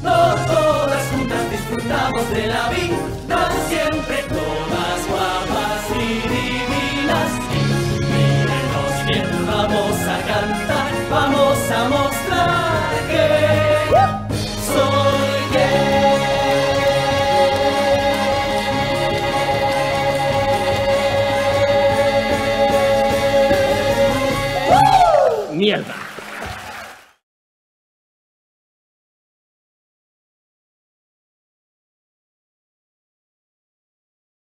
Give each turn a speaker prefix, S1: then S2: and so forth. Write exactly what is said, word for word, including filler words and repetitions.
S1: No todas juntas disfrutamos de la vida, siempre todas guapas y divinas. Y mírenos bien, vamos a cantar, vamos a mostrar que soy gay. ¡Mierda!